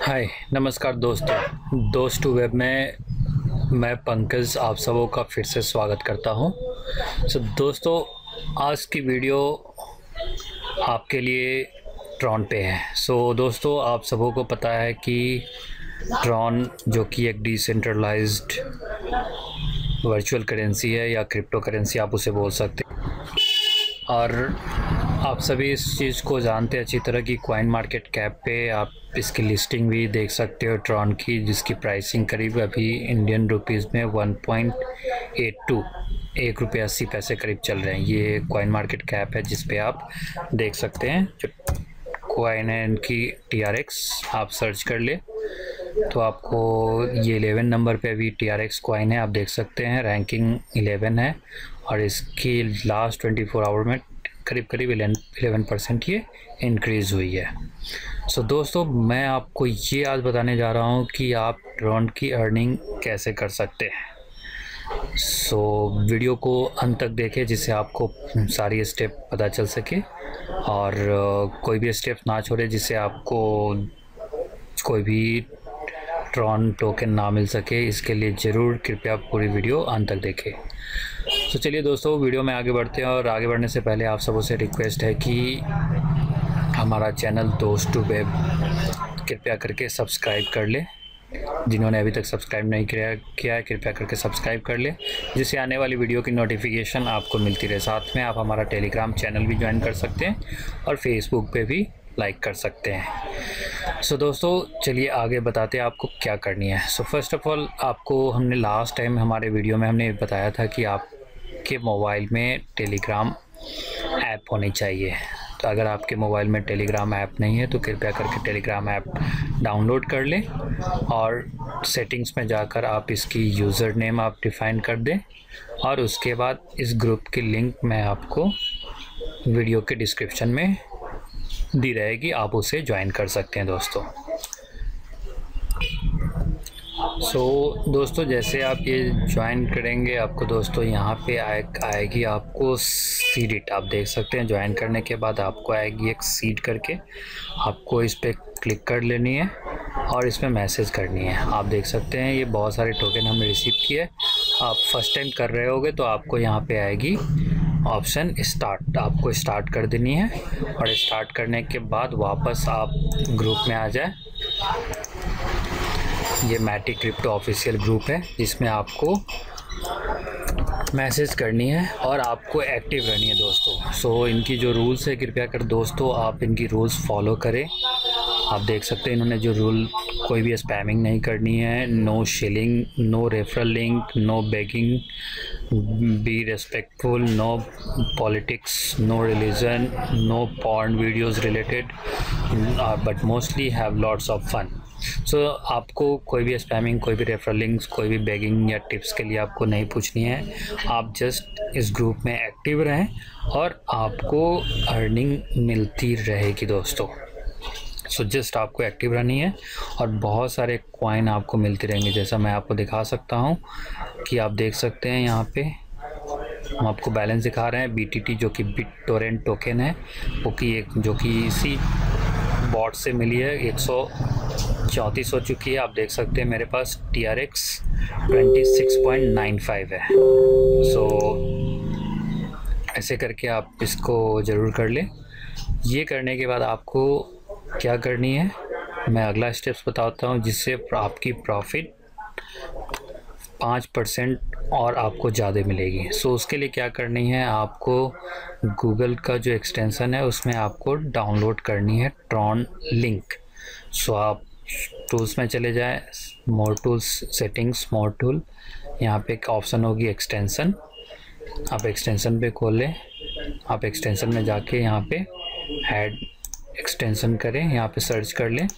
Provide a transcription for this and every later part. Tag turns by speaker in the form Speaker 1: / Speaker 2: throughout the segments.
Speaker 1: हाय नमस्कार दोस्तों वेब में मैं पंकज आप सबों का फिर से स्वागत करता हूं। दोस्तों आज की वीडियो आपके लिए ट्रॉन पे है। दोस्तों आप सबों को पता है कि ट्रॉन जो कि एक डिसेंट्रलाइज्ड वर्चुअल करेंसी है या क्रिप्टो करेंसी आप उसे बोल सकते हैं, और आप सभी इस चीज़ को जानते हैं अच्छी तरह की कॉइन मार्केट कैप पे आप इसकी लिस्टिंग भी देख सकते हो ट्रॉन की, जिसकी प्राइसिंग करीब अभी इंडियन रुपीज़ में 1.82 ₹1.80 करीब चल रहे हैं। ये कॉइन मार्केट कैप है जिस पे आप देख सकते हैं। जो कॉइन है इनकी TRX आप सर्च कर ले तो आपको ये 11 नंबर पे अभी TRX कॉइन है, आप देख सकते हैं। रैंकिंग 11 है और इसकी लास्ट 24 आवर में करीब 11% ये इंक्रीज़ हुई है। दोस्तों मैं आपको ये आज बताने जा रहा हूँ कि आप ट्रॉन की अर्निंग कैसे कर सकते हैं। वीडियो को अंत तक देखें जिससे आपको सारी स्टेप पता चल सके और कोई भी स्टेप ना छोड़े जिससे आपको कोई भी ट्रॉन टोकन ना मिल सके। इसके लिए ज़रूर कृपया पूरी वीडियो अंत तक देखें। चलिए दोस्तों वीडियो में आगे बढ़ते हैं, और आगे बढ़ने से पहले आप सबों से रिक्वेस्ट है कि हमारा चैनल दोस्त टू वेब कृपया करके सब्सक्राइब कर ले। जिन्होंने अभी तक सब्सक्राइब नहीं किया है कृपया करके सब्सक्राइब कर ले, जिससे आने वाली वीडियो की नोटिफिकेशन आपको मिलती रहे। साथ में आप हमारा टेलीग्राम चैनल भी ज्वाइन कर सकते हैं और फेसबुक पे भी लाइक कर सकते हैं। दोस्तों चलिए आगे बताते हैं आपको क्या करनी है। फर्स्ट ऑफ ऑल आपको हमने लास्ट टाइम हमारे वीडियो में हमने बताया था कि आपके मोबाइल में टेलीग्राम ऐप होनी चाहिए। तो अगर आपके मोबाइल में टेलीग्राम ऐप नहीं है तो कृपया करके टेलीग्राम ऐप डाउनलोड कर लें और सेटिंग्स में जाकर आप इसकी यूज़र नेम आप डिफ़ाइन कर दें, और उसके बाद इस ग्रुप की लिंक मैं आपको वीडियो के डिस्क्रिप्शन में दी रहेगी, आप उसे ज्वाइन कर सकते हैं दोस्तों। दोस्तों जैसे आप ये ज्वाइन करेंगे आपको दोस्तों यहाँ पे आएगी आपको सीट, आप देख सकते हैं। ज्वाइन करने के बाद आपको आएगी एक सीट करके, आपको इस पर क्लिक कर लेनी है और इसमें मैसेज करनी है। आप देख सकते हैं ये बहुत सारे टोकन हमने रिसीव किए। आप फर्स्ट टाइम कर रहे होगे तो आपको यहाँ पे आएगी ऑप्शन स्टार्ट, आपको स्टार्ट कर देनी है, और स्टार्ट करने के बाद वापस आप ग्रुप में आ जाए। ये मैटिक क्रिप्टो ऑफिशियल ग्रुप है जिसमें आपको मैसेज करनी है और आपको एक्टिव रहनी है दोस्तों। इनकी जो रूल्स है कृपया कर दोस्तों आप इनकी रूल्स फॉलो करें। आप देख सकते हैं इन्होंने जो रूल, कोई भी स्पैमिंग नहीं करनी है, no selling, no referral link, no begging, be respectful, no politics, no religion, no porn videos related, but mostly have lots of fun. आपको कोई भी स्पैमिंग, कोई भी रेफरल लिंक्स, कोई भी बेगिंग या टिप्स के लिए आपको नहीं पूछनी है। आप जस्ट इस ग्रुप में एक्टिव रहें और आपको अर्निंग मिलती रहेगी दोस्तों। जस्ट आपको एक्टिव रहनी है और बहुत सारे कॉइन आपको मिलते रहेंगे। जैसा मैं आपको दिखा सकता हूं कि आप देख सकते हैं यहाँ पे हम आपको बैलेंस दिखा रहे हैं। BTT जो कि बिटटोरेंट टोकन है, वो की एक जो कि इसी बॉट से मिली है, 134 हो चुकी है। आप देख सकते हैं मेरे पास TRX 26.95 है। ऐसे करके आप इसको ज़रूर कर लें। ये करने के बाद आपको क्या करनी है मैं अगला स्टेप्स बताता हूँ, जिससे आपकी प्रॉफिट 5% और आपको ज़्यादा मिलेगी। उसके लिए क्या करनी है, आपको गूगल का जो एक्सटेंसन है उसमें आपको डाउनलोड करनी है ट्रॉन लिंक। आप टूल्स में चले जाएं, more tools, settings, more tool, यहाँ पे एक ऑप्शन होगी एक्सटेंसन, आप एक्सटेंसन पे खोल लें। आप एक्सटेंसन में जाके यहाँ पे ऐड एक्सटेंसन करें, यहाँ पे सर्च कर लें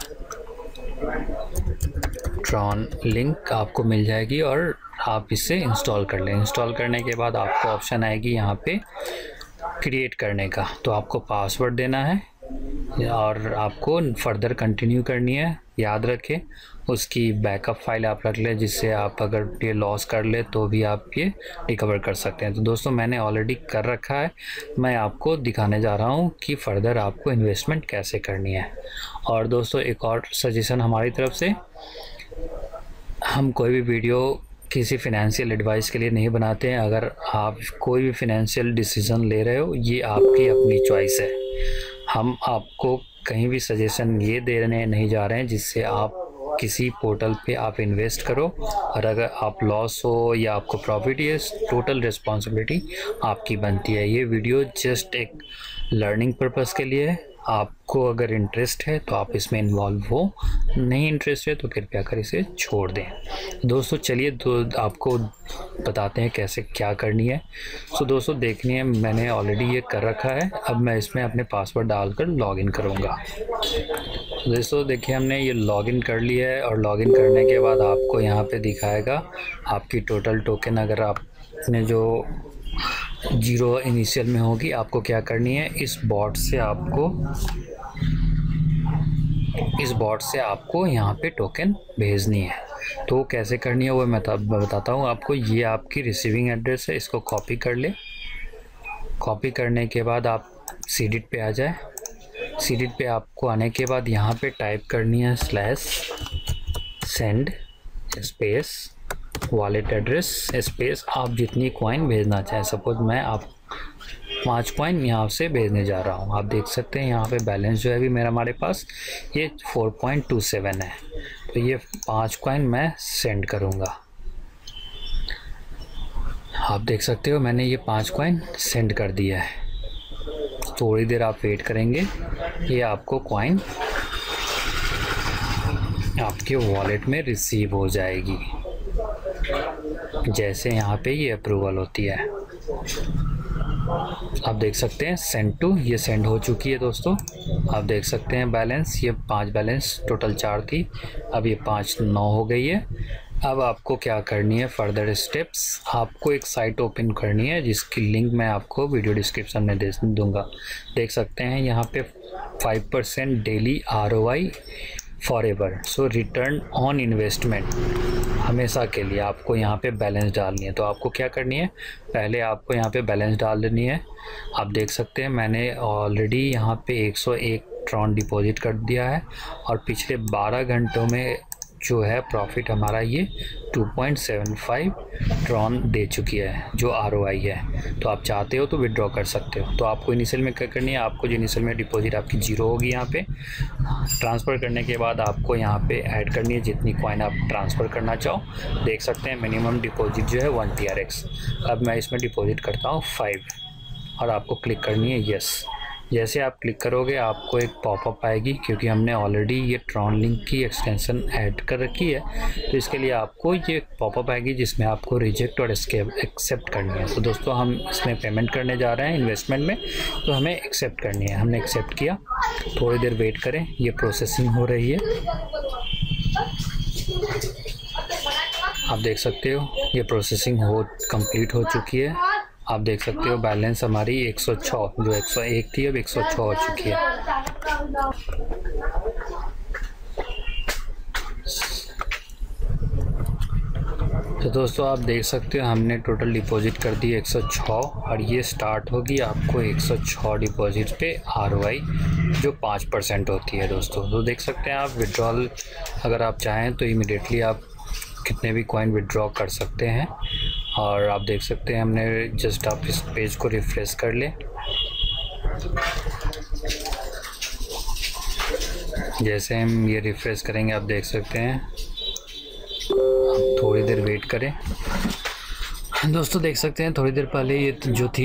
Speaker 1: ट्रॉन लिंक, आपको मिल जाएगी और आप इसे इंस्टॉल कर लें। इंस्टॉल करने के बाद आपको ऑप्शन आएगी यहाँ पे क्रिएट करने का, तो आपको पासवर्ड देना है और आपको फर्दर कंटिन्यू करनी है। याद रखें, उसकी बैकअप फाइल आप रख लें, जिससे आप अगर ये लॉस कर ले तो भी आप ये रिकवर कर सकते हैं। तो दोस्तों मैंने ऑलरेडी कर रखा है, मैं आपको दिखाने जा रहा हूँ कि फ़र्दर आपको इन्वेस्टमेंट कैसे करनी है। और दोस्तों एक और सजेशन हमारी तरफ से, हम कोई भी वीडियो किसी फिनेंशियल एडवाइस के लिए नहीं बनाते हैं। अगर आप कोई भी फिनेंशियल डिसीज़न ले रहे हो, ये आपकी अपनी चॉइस है। हम आपको कहीं भी सजेशन ये देने नहीं जा रहे हैं जिससे आप किसी पोर्टल पे आप इन्वेस्ट करो और अगर आप लॉस हो या आपको प्रॉफिट, ये टोटल रिस्पॉन्सिबिलिटी आपकी बनती है। ये वीडियो जस्ट एक लर्निंग पर्पस के लिए है। आपको अगर इंटरेस्ट है तो आप इसमें इन्वॉल्व हो, नहीं इंटरेस्ट है तो कृपया कर इसे छोड़ दें। दोस्तों चलिए आपको बताते हैं कैसे क्या करनी है। सो दोस्तों देखनी है, मैंने ऑलरेडी ये कर रखा है। अब मैं इसमें अपने पासवर्ड डालकर लॉगिन करूँगा। दोस्तों देखिए हमने ये लॉगिन कर लिया है और लॉगिन करने के बाद आपको यहाँ पे दिखाएगा आपकी टोटल टोकन। अगर आपने जो 0 इनिशियल में होगी, आपको क्या करनी है, इस बॉट से आपको यहाँ पे टोकन भेजनी है। तो कैसे करनी है वो मैं बताता हूँ आपको। ये आपकी रिसीविंग एड्रेस है, इसको कॉपी कर ले। कॉपी करने के बाद आप सीडिट पे आ जाए। सीडिट पे आपको आने के बाद यहाँ पे टाइप करनी है /send space wallet address space आप जितनी कॉइन भेजना चाहें। सपोज मैं आप 5 कॉइन यहाँ से भेजने जा रहा हूँ। आप देख सकते हैं यहाँ पे बैलेंस जो है अभी हमारे पास ये 4.27 है। तो ये 5 कॉइन मैं सेंड करूँगा। आप देख सकते हो मैंने ये 5 कॉइन सेंड कर दिया है। थोड़ी देर आप वेट करेंगे, ये आपको कॉइन आपके वॉलेट में रिसीव हो जाएगी जैसे यहाँ पे ये अप्रूवल होती है। आप देख सकते हैं सेंड टू, ये सेंड हो चुकी है दोस्तों। आप देख सकते हैं बैलेंस, ये 5 बैलेंस टोटल 4 थी, अब ये 5 9 हो गई है। अब आपको क्या करनी है फर्दर स्टेप्स, आपको एक साइट ओपन करनी है जिसकी लिंक मैं आपको वीडियो डिस्क्रिप्शन में दे दूँगा। देख सकते हैं यहाँ पे 5% daily ROI forever, so return on investment, हमेशा के लिए आपको यहाँ पे बैलेंस डालनी है। तो आपको क्या करनी है, पहले आपको यहाँ पे बैलेंस डाल देनी है। आप देख सकते हैं मैंने ऑलरेडी यहाँ पे 101 ट्रॉन डिपॉजिट कर दिया है और पिछले 12 घंटों में जो है प्रॉफिट हमारा ये 2.75 ट्रॉन दे चुकी है जो ROI है। तो आप चाहते हो तो विड्रॉ कर सकते हो। तो आपको इनिशियल में क्या करनी है, आपको जो इनिशियल में डिपॉजिट आपकी 0 होगी, यहाँ पे ट्रांसफ़र करने के बाद आपको यहाँ पे ऐड करनी है जितनी कॉइन आप ट्रांसफ़र करना चाहो। देख सकते हैं मिनिमम डिपॉजिट जो है 1 TRX। अब मैं इसमें डिपॉजिट करता हूँ 5 और आपको क्लिक करनी है यस। जैसे आप क्लिक करोगे आपको एक पॉपअप आएगी, क्योंकि हमने ऑलरेडी ये ट्रॉन लिंक की एक्सटेंशन ऐड कर रखी है तो इसके लिए आपको ये पॉपअप आएगी जिसमें आपको रिजेक्ट और एक्सेप्ट करनी है। तो दोस्तों हम इसमें पेमेंट करने जा रहे हैं इन्वेस्टमेंट में, तो हमें एक्सेप्ट करनी है। हमने एक्सेप्ट किया, थोड़ी देर वेट करें, ये प्रोसेसिंग हो रही है। आप देख सकते हो ये प्रोसेसिंग कंप्लीट हो चुकी है। आप देख सकते हो बैलेंस हमारी 106, जो 101 थी अब 106 हो चुकी है। तो दोस्तों आप देख सकते हो हमने टोटल डिपॉजिट कर दी 106 और ये स्टार्ट होगी आपको 106 डिपॉजिट पे ROI जो 5% होती है दोस्तों। तो देख सकते हैं आप विड्रॉल अगर आप चाहें तो इमीडिएटली आप कितने भी कॉइन विड्रॉ कर सकते हैं। और आप देख सकते हैं हमने जस्ट आप इस पेज को रिफ्रेश कर ले, जैसे हम ये रिफ्रेश करेंगे आप देख सकते हैं। आप थोड़ी देर वेट करें दोस्तों। देख सकते हैं थोड़ी देर पहले ये जो थी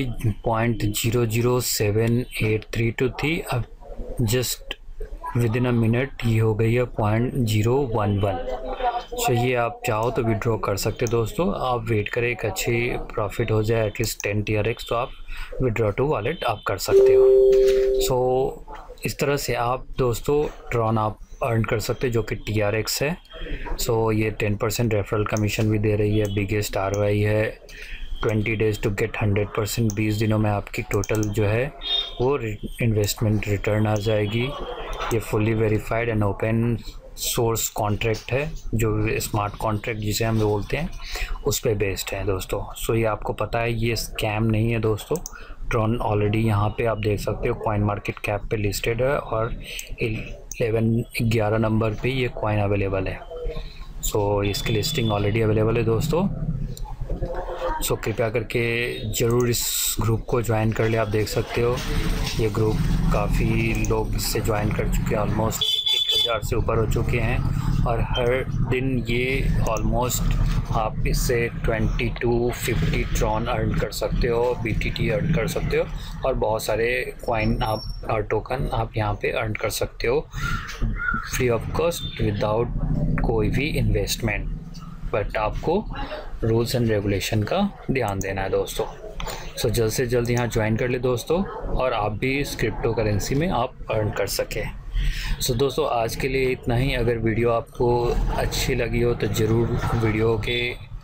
Speaker 1: 0.007832 थी, अब just within a minute ये हो गई है 0.011। सो ये आप चाहो तो विड्रॉ कर सकते दोस्तों। आप वेट करें एक अच्छी प्रॉफिट हो जाए एटलीस्ट 10 TRX, तो आप विड्रॉ टू वॉलेट आप कर सकते हो। सो इस तरह से आप दोस्तों ट्रॉन आप अर्न कर सकते जो कि TRX है। सो ये 10% रेफरल कमीशन भी दे रही है, बिगेस्ट ROI है 20 डेज़ टू गेट 100%, 20 दिनों में आपकी टोटल जो है वो इन्वेस्टमेंट रिटर्न आ जाएगी। ये fully verified and open source contract है, जो स्मार्ट कॉन्ट्रैक्ट जिसे हम बोलते हैं उस पर बेस्ड है दोस्तों। सो ये आपको पता है ये स्कैम नहीं है दोस्तों। ट्रॉन ऑलरेडी यहाँ पे आप देख सकते हो कॉइन मार्केट कैप पे लिस्टेड है और 11 नंबर पे ये कॉइन अवेलेबल है। सो इसकी लिस्टिंग ऑलरेडी अवेलेबल है दोस्तों। सो कृपया करके ज़रूर इस ग्रुप को ज्वाइन कर ले। आप देख सकते हो ये ग्रुप काफ़ी लोग इससे ज्वाइन कर चुके हैं, ऑलमोस्ट 1000 से ऊपर हो चुके हैं और हर दिन ये ऑलमोस्ट आप इससे 20 to 50 ट्रॉन अर्न कर सकते हो, BTT अर्न कर सकते हो और बहुत सारे कॉइन आप और टोकन आप यहाँ पे अर्न कर सकते हो फ्री ऑफ कॉस्ट विदाउट कोई भी इन्वेस्टमेंट। बट आपको रूल्स एंड रेगुलेशन का ध्यान देना है दोस्तों। सो जल्द से जल्द यहाँ ज्वाइन कर ले दोस्तों और आप भी इस क्रिप्टो करेंसी में आप अर्न कर सकें। सो दोस्तों आज के लिए इतना ही। अगर वीडियो आपको अच्छी लगी हो तो ज़रूर वीडियो के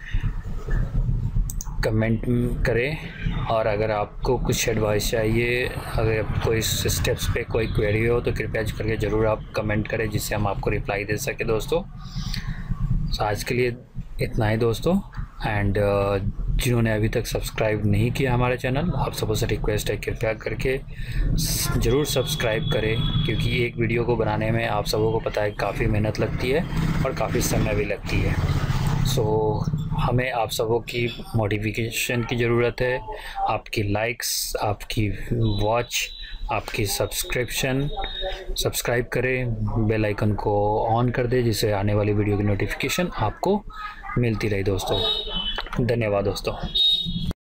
Speaker 1: कमेंट करें और अगर आपको कुछ एडवाइस चाहिए, अगर कोई इस स्टेप्स पे कोई क्वेरी हो तो कृपया करके ज़रूर आप कमेंट करें जिससे हम आपको रिप्लाई दे सकें दोस्तों। सो आज के लिए इतना ही दोस्तों। एंड जिन्होंने अभी तक सब्सक्राइब नहीं किया हमारे चैनल, आप सबों से रिक्वेस्ट है कृपया करके ज़रूर सब्सक्राइब करें, क्योंकि एक वीडियो को बनाने में आप सबों को पता है काफ़ी मेहनत लगती है और काफ़ी समय भी लगती है। सो हमें आप सबों की मोटिवेशन की ज़रूरत है, आपकी लाइक्स, आपकी वॉच, आपकी सब्सक्राइब करें, बेल आइकन को ऑन कर दें जिससे आने वाली वीडियो की नोटिफिकेशन आपको मिलती रहे दोस्तों। धन्यवाद दोस्तों।